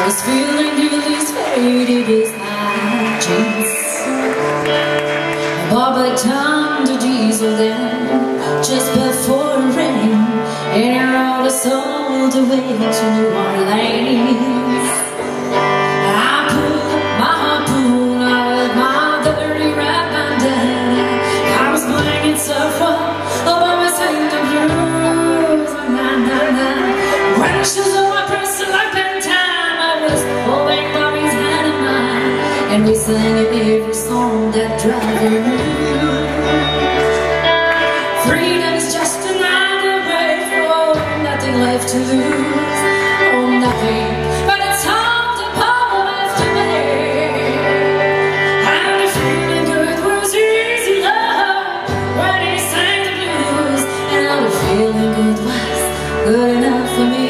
This feeling is faded as my jeans. I bought my time to diesel then, just before it rained, and I rode us all the way to New Orleans. I pulled my harpoon out of my dirty right bandana. I was playing surfer over my St. Blues. When the shoes on my press like pen time, I was holding Bobby's hand in mine, and we sang every song that drive you. Freedom is just another way for nothing left to lose. Oh, nothing but a time to pull after me. And the feeling good was easy love when he sang the blues, and the feeling good was good enough for me.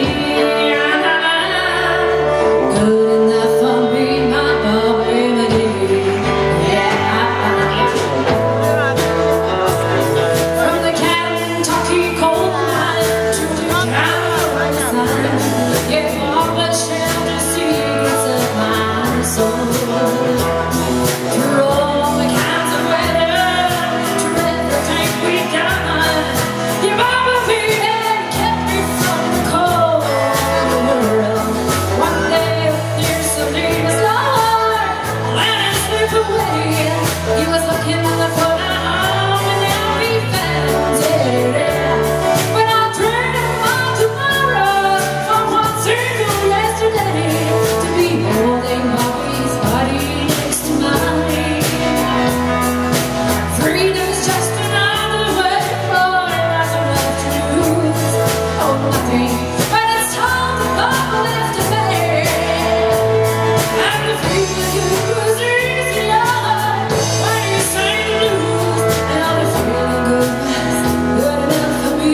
He was looking for the home, and now we found it. When I dreamed about tomorrow, from one single yesterday, to be holding Bobby's body next to mine. Freedom's just another way for nothing left to lose. Oh, nothing but it's time to go left to me. And the feeling you was easy love when you sang the blues, and all the feeling good was good enough for me.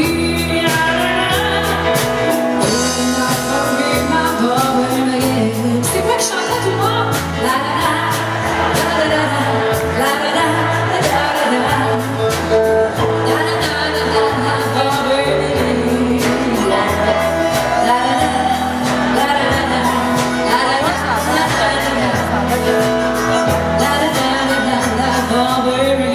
Good enough for me, my boy, again. C'est quoi que je chantais tout le monde? La la la, la la la, la la la, la la la, la la la, oh baby, la la la, la la la, la la la, oh baby,